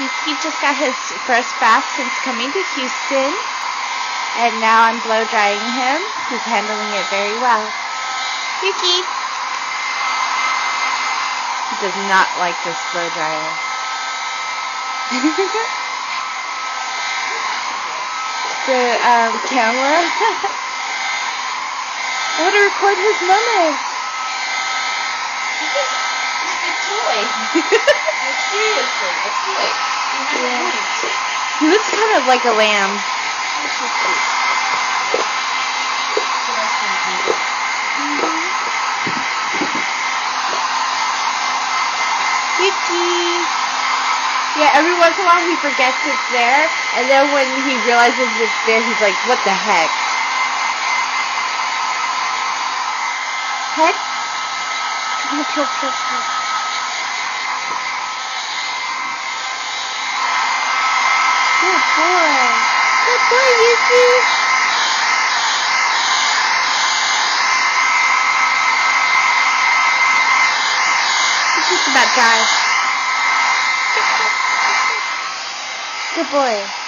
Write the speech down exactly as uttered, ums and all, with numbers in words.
Yuki just got his first bath since coming to Houston, and now I'm blow drying him. He's handling it very well. Yuki! He does not like this blow dryer. The um, camera. I want to record his moment. A toy. Seriously, a toy. Yeah. He looks kind of like a lamb. Yuki! Yeah, every once in a while he forgets it's there, and then when he realizes it's there, he's like, what the heck? Heck? Come on, come, come, come. Good boy. Good boy, Yuki. He's just about dry. Good boy.